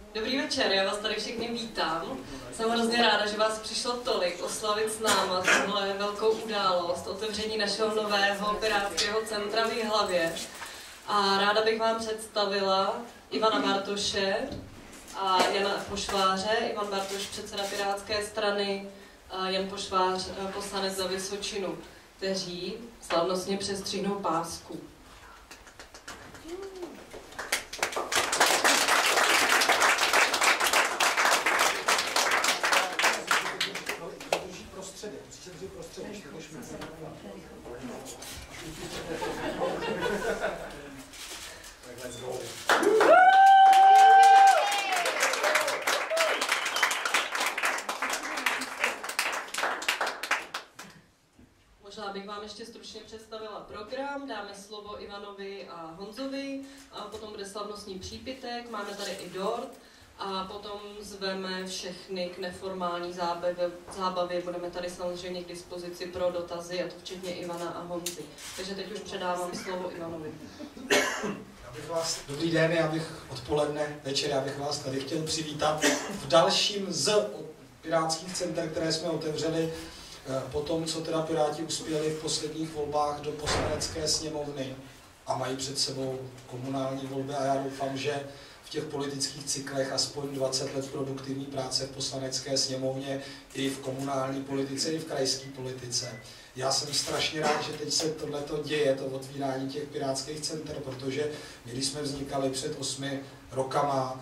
Dobrý večer, já vás tady všechny vítám. Jsem hrozně ráda, že vás přišlo tolik oslavit s náma tuhle velkou událost, otevření našeho nového pirátského centra v Jihlavě. A ráda bych vám představila Ivana Bartoše a Jana Pošváře. Ivan Bartoš, předseda Pirátské strany, a Jan Pošvář, poslanec za Vysočinu, kteří slavnostně přestřihnou pásku. Možná bych vám ještě stručně představila program, dáme slovo Ivanovi a Honzovi, a potom bude slavnostní přípitek, máme tady i dort a potom zveme všechny k neformální zábavě. Budeme tady samozřejmě k dispozici pro dotazy, a to včetně Ivana a Honzy. Takže teď už předávám slovo Ivanovi. Dobrý den, odpoledne, večer, já bych vás tady chtěl přivítat v dalším z pirátských center, které jsme otevřeli po tom, co teda Piráti uspěli v posledních volbách do Poslanecké sněmovny a mají před sebou komunální volby, a já doufám, že v těch politických cyklech aspoň 20 let produktivní práce v Poslanecké sněmovně i v komunální politice, i v krajské politice. Já jsem strašně rád, že teď se tohleto děje, to otvírání těch pirátských center, protože my, když jsme vznikali před 8 rokama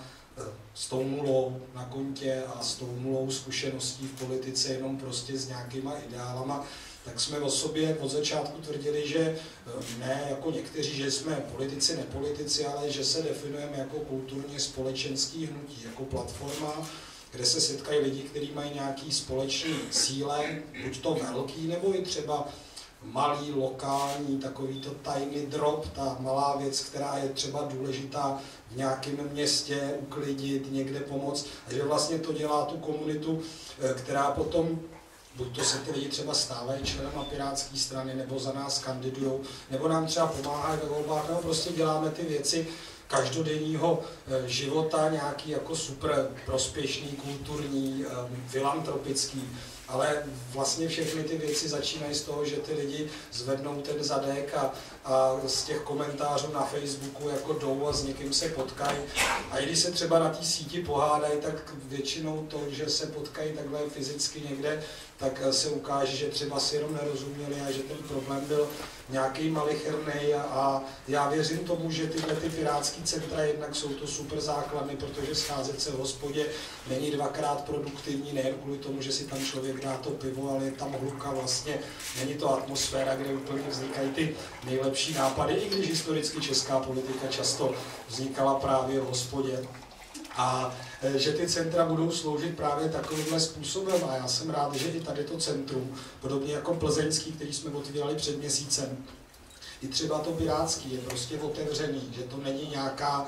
s tou nulou na kontě a s tou nulou zkušeností v politice, jenom prostě s nějakýma ideálama, tak jsme o sobě od začátku tvrdili, že ne jako někteří, že jsme politici, nepolitici, ale že se definujeme jako kulturně společenský hnutí, jako platforma, kde se setkají lidi, kteří mají nějaký společný cíle, buď to velký, nebo i třeba malý, lokální, takový to tiny drop, ta malá věc, která je třeba důležitá v nějakém městě, uklidit, někde pomoct. A že vlastně to dělá tu komunitu, která potom, buď to se ty lidi třeba stávají členama Pirátské strany, nebo za nás kandidujou, nebo nám třeba pomáhají ve volbách, nebo prostě děláme ty věci každodenního života, nějaký jako super prospěšný, kulturní, filantropický, ale vlastně všechny ty věci začínají z toho, že ty lidi zvednou ten zadek a z těch komentářů na Facebooku jako jdou a s někým se potkají. A i když se třeba na té síti pohádají, tak většinou to, že se potkají takhle fyzicky někde, tak se ukáže, že třeba si jenom nerozuměli a že ten problém byl nějaký malicherný, a já věřím tomu, že tyhle ty pirátský centra jednak jsou to super základny, protože scházet se v hospodě není dvakrát produktivní, nejen kvůli tomu, že si tam člověk dá to pivo, ale je tam hluka vlastně, není to atmosféra, kde úplně vznikají ty nejlepší nápady, i když historicky česká politika často vznikala právě v hospodě. A že ty centra budou sloužit právě takovýmhle způsobem, a já jsem rád, že i tady to centrum, podobně jako plzeňský, který jsme otvírali před měsícem, i třeba to pirátský je prostě otevřený, že to není nějaká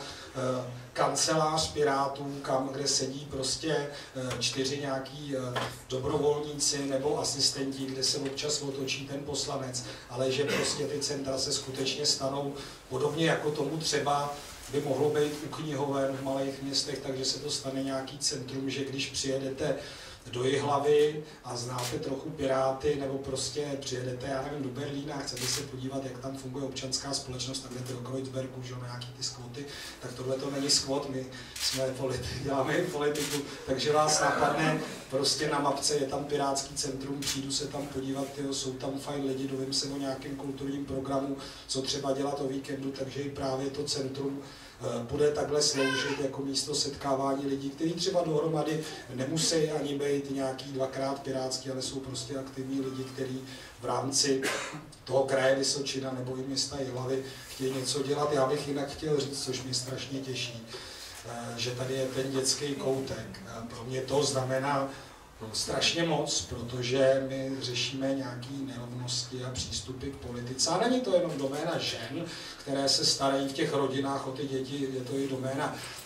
kancelář pirátů, kde sedí prostě 4 nějaký dobrovolníci nebo asistenti, kde se občas otočí ten poslanec, ale že prostě ty centra se skutečně stanou podobně jako tomu třeba by mohlo být u knihoven v malých městech, takže se to stane nějaký centrum, že když přijedete do Jihlavy a znáte trochu Piráty, nebo prostě přijedete, já nevím, do Berlína a chcete se podívat, jak tam funguje občanská společnost, tak jdete do Kreuzbergu, že nějaký ty skvoty, tak tohle to není skvot, my jsme děláme i politiku, takže vás napadne, prostě na mapce je tam pirátský centrum, přijdu se tam podívat, jsou tam fajn lidi, dovím se o nějakém kulturním programu, co třeba dělat o víkendu, takže i právě to centrum bude takhle sloužit jako místo setkávání lidí, kteří třeba dohromady nemusí ani být nějaký dvakrát pirátský, ale jsou prostě aktivní lidi, kteří v rámci toho kraje Vysočina nebo i města Jihlavy chtějí něco dělat. Já bych jinak chtěl říct, což mě strašně těší, že tady je ten dětský koutek. Pro mě to znamená strašně moc, protože my řešíme nějaké nerovnosti a přístupy k politice. A není to jenom doména žen, které se starají v těch rodinách o ty děti, je to i doména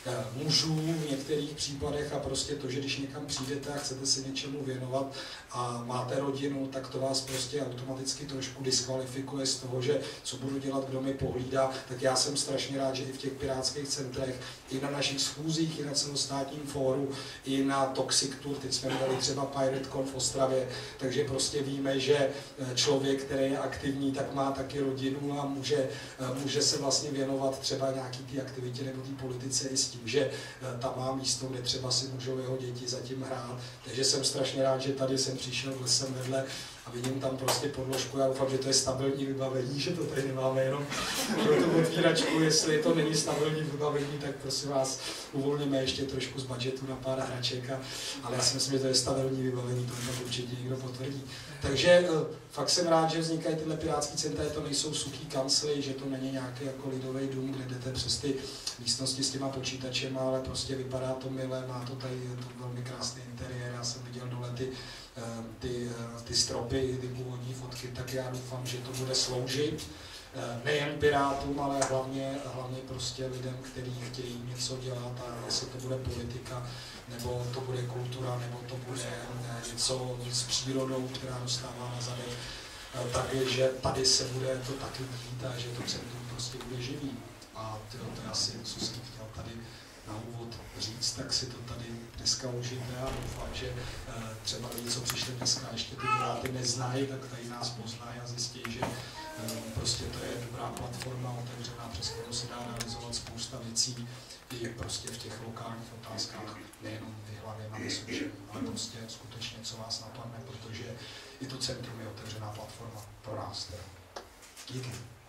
mužů v některých případech a prostě to, že když někam přijdete a chcete se něčemu věnovat a máte rodinu, tak to vás prostě automaticky trošku diskvalifikuje z toho, že co budu dělat, kdo mi pohlídá, tak já jsem strašně rád, že i v těch pirátských centrech, i na našich schůzích, i na celostátním fóru, i na Toxic Tour, teď jsme měli třeba PirateCon v Ostravě, takže prostě víme, že člověk, který je aktivní, tak má taky rodinu a může se vlastně věnovat třeba nějaký té aktivitě nebo té politice i s tím, že tam má místo, kde třeba si můžou jeho děti zatím hrát. Takže jsem strašně rád, že tady jsem přišel lesem vedle a vidím tam prostě podložku. Já doufám, že to je stabilní vybavení, že to tady nemáme jenom pro tu otvíračku. Jestli to není stabilní vybavení, tak prosím vás uvolníme ještě trošku z budžetu na pár hraček. Ale já si myslím, že to je stabilní vybavení, to mi určitě někdo potvrdí. Takže fakt jsem rád, že vznikají tyhle pirátský centra, to nejsou suchý kancly, že to není nějaký jako lidový dům, kde jdete přes ty místnosti s těma počítačema, ale prostě vypadá to milé, má to tady velmi krásný interiér. Já jsem viděl dole ty stropy, ty původní fotky, tak já doufám, že to bude sloužit nejen pirátům, ale hlavně prostě lidem, kteří chtějí něco dělat, a jestli to bude politika, nebo to bude kultura, nebo to bude něco s přírodou, která dostává na zadek, takže tady se bude to taky dít a že to centrum prostě bude živý. A to je asi, co jsem chtěl tady na úvod říct, tak si to tady dneska užijte a doufám, že třeba lidi, co přišli dneska ještě ty piráty neznají, tak tady nás poznají a zjistí, že prostě to je dobrá platforma, otevřená, přes kterou se dá realizovat spousta věcí i prostě v těch lokálních otázkách, nejenom v hlavě na Vysočině, ale prostě skutečně, co vás napadne, protože i to centrum je otevřená platforma pro nás. Teda. Díky.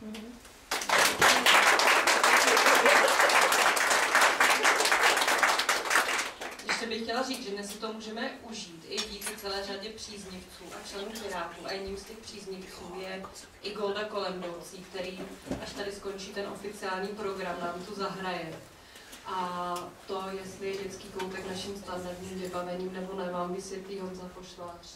Ještě bych chtěla říct, že dnes si to můžeme užít i díky celé řadě příznivců a členů Pirátů. A jedním z těch příznivců je i Golda Kolendoucí, který, až tady skončí ten oficiální program, nám tu zahraje. A to, jestli je dětský koutek naším standardním vybavením nebo ne, vám vysvětlí Honza Pošvář.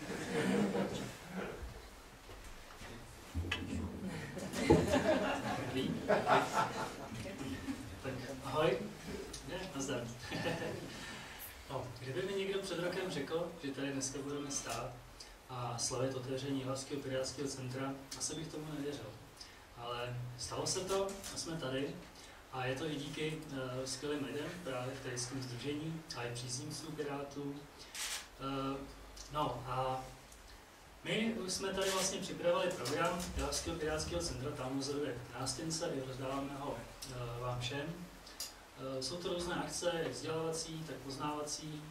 Tak ahoj. Nazdar. No, kdyby mi někdo před rokem řekl, že tady dneska budeme stát a slavit otevření Jihlavského pirátského centra, asi bych tomu nevěřil. Ale stalo se to a jsme tady a je to i díky skvělým lidem právě v krajském sdružení a i příznivcům Pirátů. No a my už jsme tady vlastně připravili program Jihlavského pirátského centra, tam vzoruje nástěnce, i rozdáváme ho vám všem. Jsou to různé akce, jak vzdělávací, tak poznávací.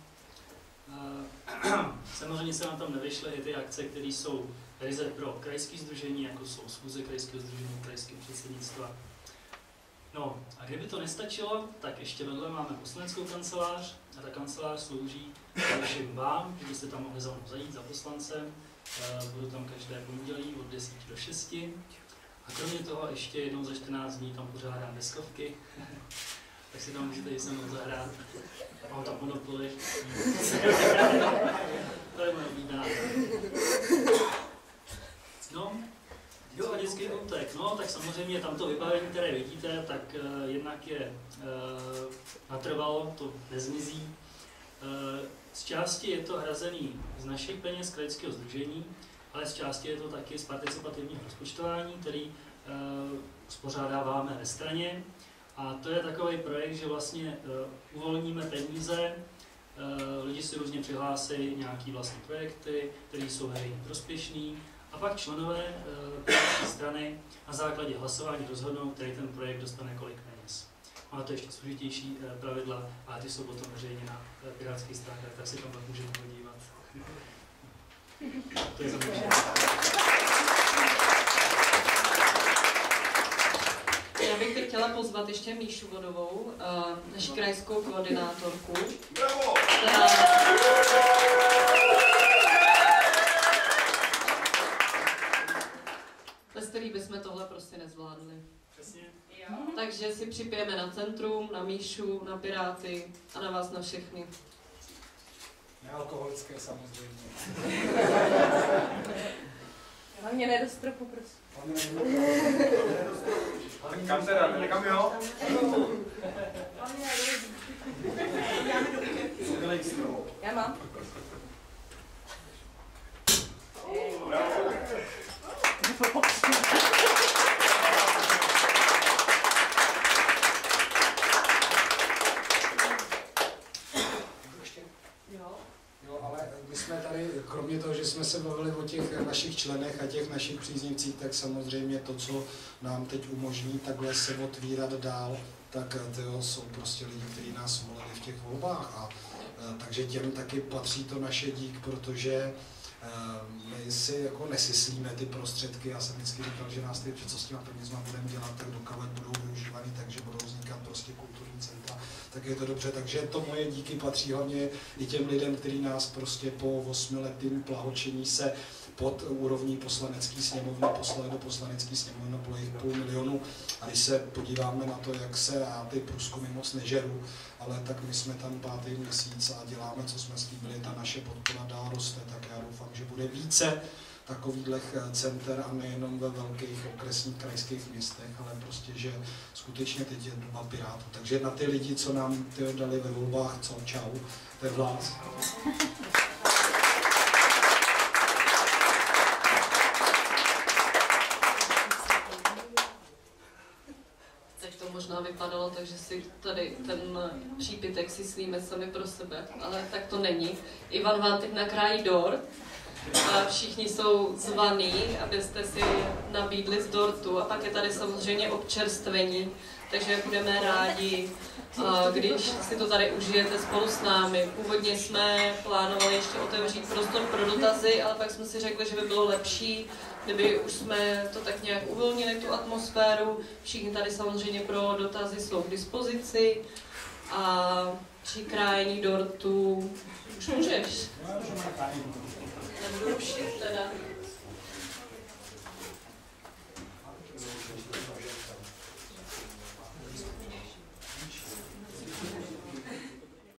Samozřejmě se nám tam nevyšly i ty akce, které jsou ryze pro krajské sdružení, jako jsou schůze krajského sdružení, krajského předsednictva. No a kdyby to nestačilo, tak ještě vedle máme poslaneckou kancelář a ta kancelář slouží všem vám, kdybyste tam mohli za mnou zajít za poslancem. Budu tam každé pondělí od 10 do 6. A kromě toho ještě jednou za 14 dní tam pořádám deskovky. Tak si tam můžete i se mnou zahrát. Mám tam Monopoly. To je moje oblíbená. No, jo, a dětský koutek. No, tak samozřejmě tamto vybavení, které vidíte, tak jednak je natrvalo, to nezmizí. Z části je to hrazený z našich peněz krajského sdružení, ale z části je to taky z participativního rozpočtování, který uspořádáváme ve straně. A to je takový projekt, že vlastně uvolníme peníze, lidi si různě přihlásí nějaké vlastní projekty, které jsou veřejně prospěšné, a pak členové strany na základě hlasování rozhodnou, který ten projekt dostane kolik peněz. Má to ještě složitější pravidla, ale ty jsou potom veřejně na pirátských stránkách, tak si tam pak můžeme podívat. To je za mě. Já bych teď chtěla pozvat ještě Míšu Vodovou, naši krajskou koordinátorku. Bravo! Bez který bychom tohle prostě nezvládli. Přesně. Takže si připijeme na centrum, na Míšu, na Piráty a na vás na všechny. Nealkoholické samozřejmě. Hlavně ne do stropu, prosím. Kam teda? Kam jo? Hlavně ne do Já mám. Jo, ale my jsme tady, kromě toho, že jsme se bavili o těch našich členech a těch našich příznivcích, tak samozřejmě to, co nám teď umožní takhle se otvírat dál, tak to jsou prostě lidi, kteří nás volili v těch volbách. A takže těm taky patří to naše dík, protože my si jako nesyslíme ty prostředky. Já jsem vždycky říkal, že nás co s těma penězma budeme dělat, tak dokud budou využívaný, takže budou vznikat prostě kulturní centra, tak je to dobře. Takže to moje díky patří hlavně i těm lidem, kteří nás prostě po 8letým plahočení se pod úrovní poslanecký sněmovny poslali do poslanecký sněmovny, bylo jich 500 000. A když se podíváme na to, jak se, já ty průzkumy moc nežeru, ale tak my jsme tam 5. měsíc a děláme, co jsme slíbili, ta naše podpora dál roste, tak já doufám, že bude více takovýchhle center a nejenom ve velkých okresních krajských městech, ale prostě, že skutečně teď je doba Pirátů. Takže na ty lidi, co nám dali ve volbách, co čau, to je Vlás. Možná vypadalo tak, že si tady ten přípitek si slíme sami pro sebe, ale tak to není. Ivan vám teď nakrájí dort a všichni jsou zvaní, abyste si nabídli z dortu a pak je tady samozřejmě občerstvení, takže budeme rádi, když si to tady užijete spolu s námi. Původně jsme plánovali ještě otevřít prostor pro dotazy, ale pak jsme si řekli, že by bylo lepší, kdyby už jsme to tak nějak uvolnili, tu atmosféru. Všichni tady samozřejmě pro dotazy jsou k dispozici a při krájení dortu už můžeš. Nebudu rušit teda.